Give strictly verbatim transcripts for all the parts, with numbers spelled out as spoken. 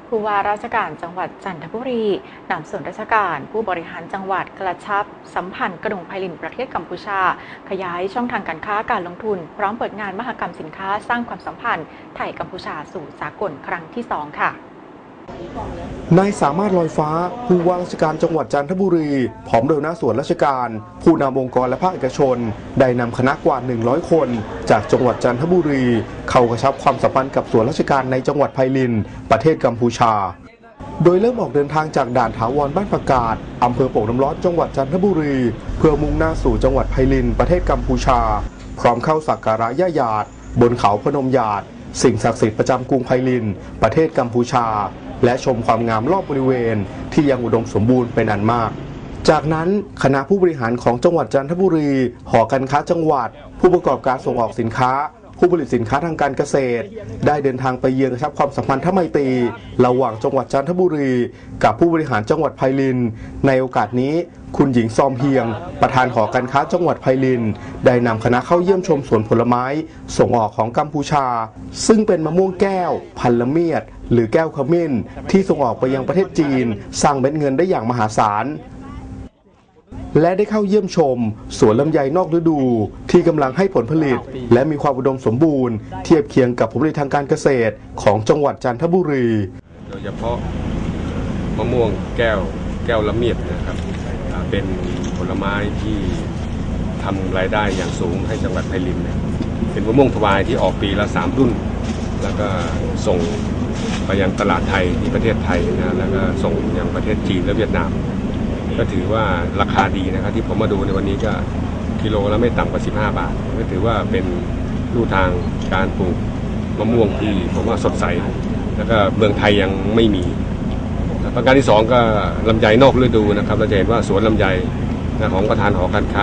ผู้ว่าราชการจังหวัดจันทบุรีนำส่วนราชการผู้บริหารจังหวัดกระชับสัมพันธ์กระดุงไพลินประเทศกัมพูชาขยายช่องทางการค้าการลงทุนพร้อมเปิดงานมหกรรมสินค้าสร้างความสัมพันธ์ไทยกัมพูชาสู่สากลครั้งที่สองค่ะนายสามารถลอยฟ้าผู้ว่าราชการจังหวัดจันทบุรีพร้อมโดยหัวหน้าส่วนราชการผู้นำองค์กรและภาคเอกชนได้นำคณะกว่าหนึ่งร้อยคนจากจังหวัดจันทบุรีเข้ากระชับความสัมพันธ์กับส่วนราชการในจังหวัดไพลินประเทศกัมพูชาโดยเริ่มออกเดินทางจากด่านถาวรบ้านประกาศอำเภอโป่งน้ำร้อนจังหวัดจันทบุรีเพื่อมุ่งหน้าสู่จังหวัดไพลินประเทศกัมพูชาพร้อมเข้าสักการะย่าหยาดบนเขาพนมหยาดสิ่งศักดิ์สิทธิ์ประจำกรุงไพลินประเทศกัมพูชาและชมความงามรอบบริเวณที่ยังอุดมสมบูรณ์เป็นอันมากจากนั้นคณะผู้บริหารของจังหวัดจันทบุรีหอการค้าจังหวัดผู้ประกอบการส่งออกสินค้าผู้ผลิตสินค้าทางการเกษตรได้เดินทางไปเยือนกระชับความสัมพันธ์ทไมตรีระหว่างจังหวัดจันทบุรีกับผู้บริหารจังหวัดไพลินในโอกาสนี้คุณหญิงซอมเฮียงประธานหอการค้าจังหวัดไพลินได้นำคณะเข้าเยี่ยมชมสวนผลไม้ส่งออกของกัมพูชาซึ่งเป็นมะม่วงแก้วพันละเมียดหรือแก้วขมิ้นที่ส่งออกไปยังประเทศจีนสร้างเม็ดเงินได้อย่างมหาศาลและได้เข้าเยี่ยมชมสวนลำไยนอกฤดูที่กำลังให้ผลผลิตและมีความอุดมสมบูรณ์เทียบเคียงกับผลผลิตทางการเกษตรของจังหวัดจันทบุรีโดยเฉพาะมะม่วงแก้วแก้วละเมียดนะครับเป็นผลไม้ที่ทำรายได้อย่างสูงให้จังหวัดไพลินเป็นมะม่วงทวายที่ออกปีละสามรุ่นแล้วก็ส่งไปยังตลาดไทยที่ประเทศไทยนะแล้วก็ส่งยังประเทศจีนและเวียดนามก็ถือว่าราคาดีนะครับที่ผมมาดูในวันนี้ก็กิโลละไม่ต่ำกว่าสิบห้าบาทก็ถือว่าเป็นลู่ทางการปลูกมะม่วงที่ผมว่าสดใสแล้วก็เมืองไทยยังไม่มีประการที่สองก็ลำไยนอกฤดูนะครับเราจะเห็นว่าสวนลำไยของประธานหอการค้า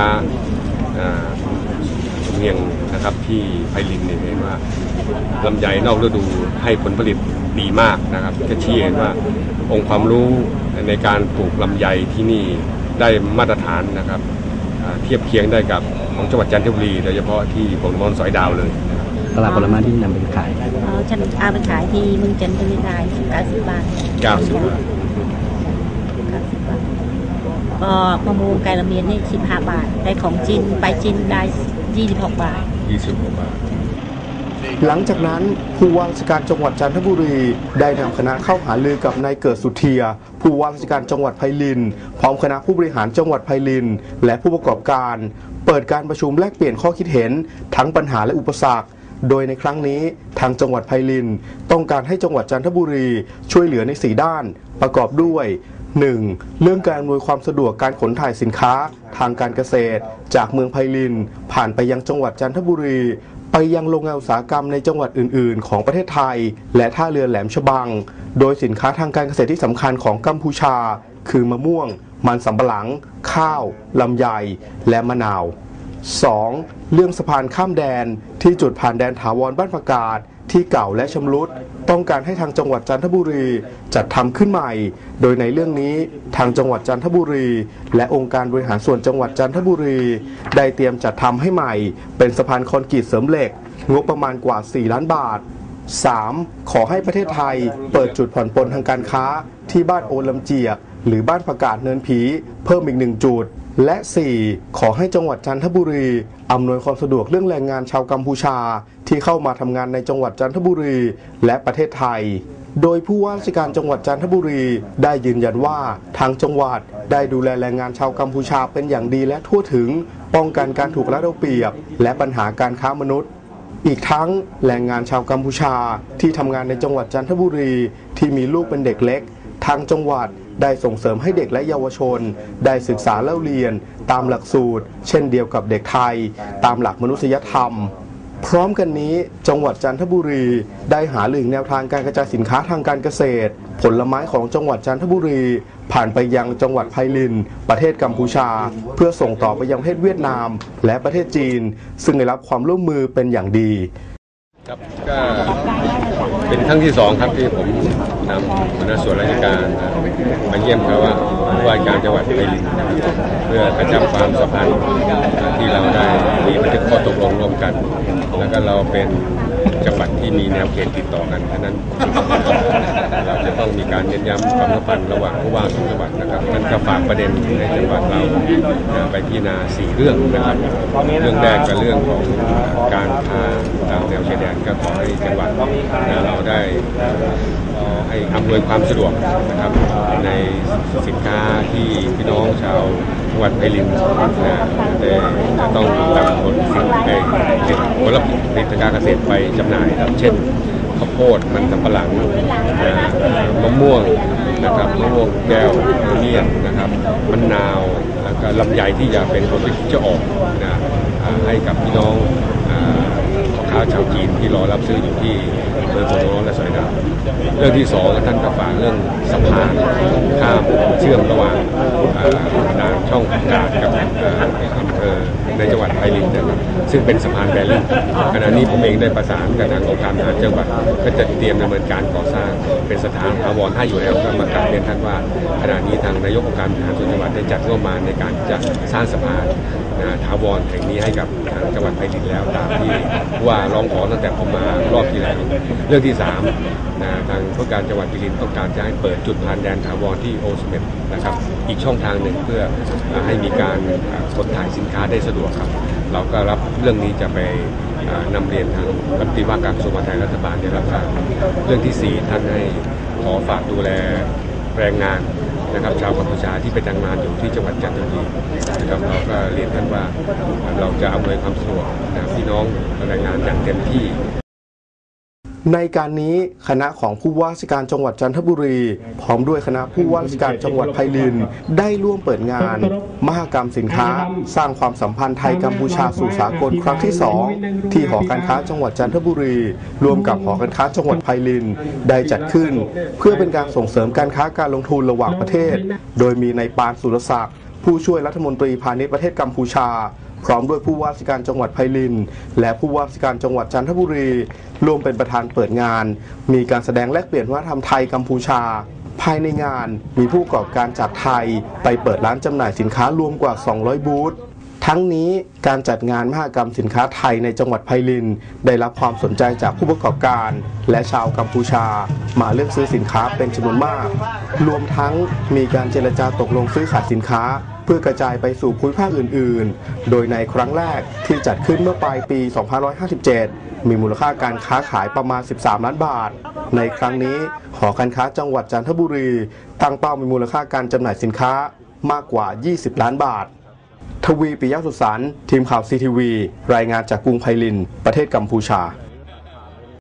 เมียงนะครับที่ไพลินเนี่ยเห็นว่าลำไยนอกฤดูให้ผลผลิตดีมากนะครับก็ชี้เห็นว่าองค์ความรู้ในการปลูกลำไยที่นี่ได้มาตรฐานนะครับเทียบเคียงได้กับของจังหวัดจันทบุรีโดยเฉพาะที่โป่งน้ำร้อนสอยดาวเลยตลาดผลไม้ที่นำไปขายอ๋อฉันเอาไปขายที่เมืองจันทบุรีได้เก้าสิบบาทเก้าสิบบาทเก้าสิบบาทก็มะม่วงไก่ละเมียดนี่สิบห้าบาทได้ของจีนไปจีนได้ยี่สิบหกบาทยี่สิบหกบาทหลังจากนั้นผู้ว่าราชการจังหวัดจันทบุรีได้นำคณะเข้าหารือกับนายเกิดสุเทียผู้ว่าราชการจังหวัดไพลินพร้อมคณะผู้บริหารจังหวัดไพลินและผู้ประกอบการเปิดการประชุมแลกเปลี่ยนข้อคิดเห็นทั้งปัญหาและอุปสรรคโดยในครั้งนี้ทางจังหวัดไพลินต้องการให้จังหวัดจันทบุรีช่วยเหลือในสี่ด้านประกอบด้วย หนึ่ง. เรื่องการอำนวยความสะดวกการขนถ่ายสินค้าทางการเกษตรจากเมืองไพลินผ่านไปยังจังหวัดจันทบุรีไปยังโรงงานอุตสาหกรรมในจังหวัดอื่นๆของประเทศไทยและท่าเรือแหลมฉบังโดยสินค้าทางการเกษตรที่สำคัญของกัมพูชาคือมะม่วงมันสำปะหลังข้าวลำไยและมะนาว สอง. เรื่องสะพานข้ามแดนที่จุดผ่านแดนถาวรบ้านประกาศที่เก่าและชำรุดต้องการให้ทางจังหวัดจันทบุรีจัดทำขึ้นใหม่โดยในเรื่องนี้ทางจังหวัดจันทบุรีและองค์การบริหารส่วนจังหวัดจันทบุรีได้เตรียมจัดทำให้ใหม่เป็นสะพานคอนกรีตเสริมเหล็กงบประมาณกว่าสี่ล้านบาท สาม. ขอให้ประเทศไทยเปิดจุดผ่อนปลนทางการค้าที่บ้านโอลำเจียกหรือบ้านประกาศเนินผีเพิ่มอีกหนึ่งจุดและ สี่. ขอให้จังหวัดจันทบุรีอำนวยความสะดวกเรื่องแรงงานชาวกัมพูชาที่เข้ามาทำงานในจังหวัดจันทบุรีและประเทศไทยโดยผู้ว่าราชการจังหวัดจันทบุรีได้ยืนยันว่าทางจังหวัดได้ดูแลแรงงานชาวกัมพูชาเป็นอย่างดีและทั่วถึงป้องกันการถูกละเอาเปรียบและปัญหาการค้ามนุษย์อีกทั้งแรงงานชาวกัมพูชาที่ทำงานในจังหวัดจันทบุรีที่มีลูกเป็นเด็กเล็กทางจังหวัดได้ส่งเสริมให้เด็กและเยาวชนได้ศึกษาเล่าเรียนตามหลักสูตรเช่นเดียวกับเด็กไทยตามหลักมนุษยธรรมพร้อมกันนี้จังหวัดจันทบุรีได้หารือแนวทางการกระจายสินค้าทางการเกษตรผลไม้ของจังหวัดจันทบุรีผ่านไปยังจังหวัดไพลินประเทศกัมพูชาเพื่อส่งต่อไปยังประเทศเวียดนามและประเทศจีนซึ่งได้รับความร่วมมือเป็นอย่างดีครับก็เป็นครั้งที่สองครับที่ผมนำหัวหน้าส่วนราชการมาเยี่ยมเขาว่าผู้ว่าการจังหวัดไพลินเพื่อกระชับความสัมพันธ์ที่เราได้มีบันทึกข้อตกลงร่วมกันแล้วก็เราเป็นจังหวัดที่มีแนวเขตติดต่อกันฉะนั้นเราจะต้องมีการเน้นย้ำความสัมพันธ์ระหว่างผู้ว่าสองจังหวัดนะครับท่านก็ฝากประเด็นในจังหวัดเราไปพิจารณาสี่เรื่องนะครับเรื่องแรกก็เรื่องของการค้าตามแนวชายแดนก็ขอให้จังหวัดเราได้ให้อำนวยความสะดวกนะครับในสินค้าที่พี่น้องชาวจังหวัดไพลินได้จะต้องนำผลสิ่งผลผลิตการเกษตรไปจำหน่ายเช่นข้าวโพดมันสำปะหลังมะม่วงนะครับมะม่วงแก้วมะเมี่ยงนะครับมะนาวแล้วก็ลำไยที่จะเป็นผลผลิตที่จะออกนะให้กับพี่น้องพ่อค้าชาวจีนที่รอรับซื้ออยู่ที่อำเภอโพธิ์น้อยและสอยดาวเรื่องที่สองท่านก็ฝากเรื่องสะพานข้ามเชื่อมระหว่างด่านช่องกาดกับอำเภอในจังหวัดไพลินนะครับซึ่งเป็นสะพานแบริ่งขณะนี้ผมเองได้ประสานกับทางองค์การบริหารจังหวัดก็จะเตรียมดำเนินการก่อสร้างเป็นสถานถาวรให้อยู่แล้วก็มากราบเรียนท่านว่าขณะนี้ทางนายกองค์การบริหารส่วนจังหวัดได้จัดงบประมาณในการจะสร้างสะพานถาวรแห่งนี้ให้กับทางจังหวัดไพลินแล้วตามที่ว่าร้องขอตั้งแต่ผมมารอบที่แล้วเรื่องที่สามทางผู้การจังหวัดไพลินต้องการจะให้เปิดจุดผ่านแดนถาวรที่โอสเมดนะครับอีกช่องทางหนึ่งเพื่อให้มีการขนถ่ายสินค้าได้สะดวกครับเราก็รับเรื่องนี้จะไปนำเรียนทางรัฐมนตรีว่าการกระทรวงมหาดไทยรัฐบาลได้รับทราบเรื่องที่สี่ท่านให้ขอฝากดูแลแรงงานนะครับชาวกัมพูชาที่ไปทำงานอยู่ที่จังหวัดจันทบุรีนะครับเราก็เรียนท่านว่าเราจะอำนวยความสะดวกพี่น้องแรงงานอย่างเต็มที่ในการนี้คณะของผู้ว่าราชการจังหวัดจันทบุรีพร้อมด้วยคณะผู้ว่าราชการจังหวัดไพลินได้ร่วมเปิดงานมหกรรมสินค้าสร้างความสัมพันธ์ไทยกัมพูชาสู่สากลครั้งที่สองที่หอการค้าจังหวัดจันทบุรีร่วมกับหอการค้าจังหวัดไพลินได้จัดขึ้นเพื่อเป็นการส่งเสริมการค้าการลงทุนระหว่างประเทศโดยมีนายปานสุรศักดิ์ผู้ช่วยรัฐมนตรีพาณิชย์ประเทศกัมพูชาพร้อมด้วยผู้ว่าราชการจังหวัดไพลินและผู้ว่าราชการจังหวัดจันทบุรีรวมเป็นประธานเปิดงานมีการแสดงแลกเปลี่ยนวัฒนธรรมไทยกัมพูชาภายในงานมีผู้ประกอบการจากไทยไปเปิดร้านจำหน่ายสินค้ารวมกว่าสองร้อยบูธทั้งนี้การจัดงานมหกรรมสินค้าไทยในจังหวัดไพลินได้รับความสนใจจากผู้ประกอบการและชาวกัมพูชามาเลือกซื้อสินค้าเป็นจำนวนมากรวมทั้งมีการเจรจาตกลงซื้อขายสินค้าเพื่อกระจายไปสู่ภูมิภาคอื่นๆโดยในครั้งแรกที่จัดขึ้นเมื่อปลายปี สองพันห้าร้อยห้าสิบเจ็ด มีมูลค่าการค้าขายประมาณ สิบสาม ล้านบาทในครั้งนี้หอการค้าจังหวัดจันทบุรีตั้งเป้ามีมูลค่าการจำหน่ายสินค้ามากกว่า ยี่สิบ ล้านบาททวี ปิยะสุสานทีมข่าว ซี ที วี รายงานจากกรุงไพลินประเทศกัมพูชา